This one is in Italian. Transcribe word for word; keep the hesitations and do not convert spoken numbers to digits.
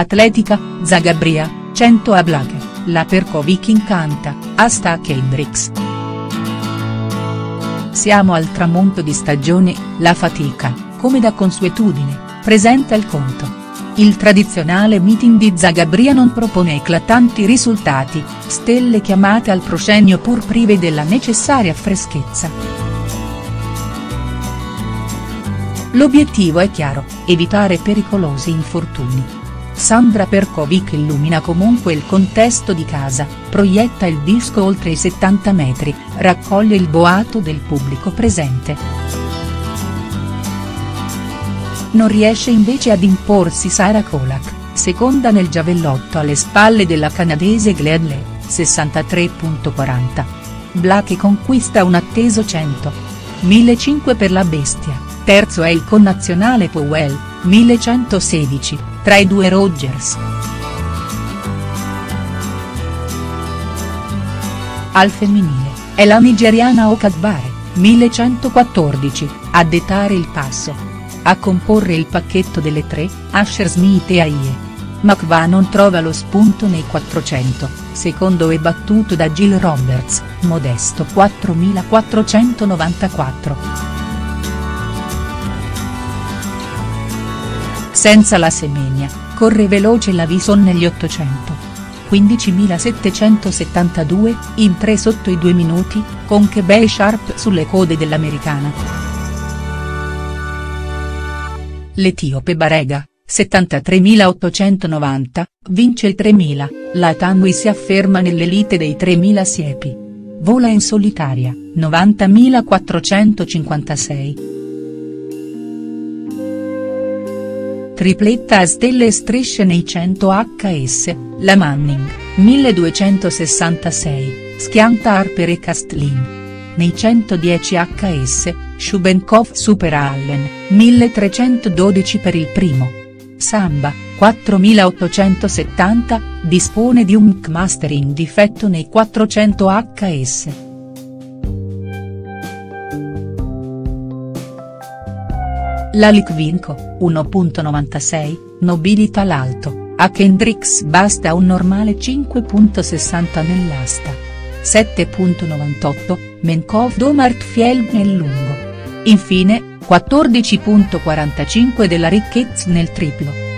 Atletica, Zagabria, cento a Blake, la Perkovic incanta, hashtag Hendrix. Siamo al tramonto di stagione, la fatica, come da consuetudine, presenta il conto. Il tradizionale meeting di Zagabria non propone eclatanti risultati, stelle chiamate al proscenio pur prive della necessaria freschezza. L'obiettivo è chiaro, evitare pericolosi infortuni. Sandra Perkovic illumina comunque il contesto di casa, proietta il disco oltre i settanta metri, raccoglie il boato del pubblico presente. Non riesce invece ad imporsi Sarah Kolak, seconda nel giavellotto alle spalle della canadese Gleadley, sessantatré virgola quaranta. Blake conquista un atteso cento. millecinquecento per la bestia, terzo è il connazionale Powell, millecentosedici, tra i due Rogers. Al femminile, è la nigeriana Okagbare, millecentoquattordici, a dettare il passo. A comporre il pacchetto delle tre, Asher Smith e Aye. Makba non trova lo spunto nei quattrocento, secondo e battuto da Jill Roberts, modesto quattromilaquattrocentonovantaquattro. Senza la Semenya, corre veloce la Vison negli ottocento. quindicimilasettecentosettantadue, in tre sotto i due minuti, con Kebby Sharp sulle code dell'americana. L'etiope Barega, settantatremilaottocentonovanta, vince il tremila, la Tanui si afferma nell'elite dei tremila siepi. Vola in solitaria, novantamilaquattrocentocinquantasei. Tripletta a stelle e strisce nei cento H S, la Manning, milleduecentosessantasei, schianta Harper e Castlin. Nei centodieci H S, Shubenkov supera Allen, milletrecentododici per il primo. Samba, quattromilaottocentosettanta, dispone di un Kmaster in difetto nei quattrocento H S. La Litvinko, uno virgola novantasei, nobilita l'alto, a Hendrix basta un normale cinque virgola sessanta nell'asta. sette virgola novantotto, Menkov Domart Fjeld nel lungo. Infine, quattordici virgola quarantacinque della ricchezza nel triplo.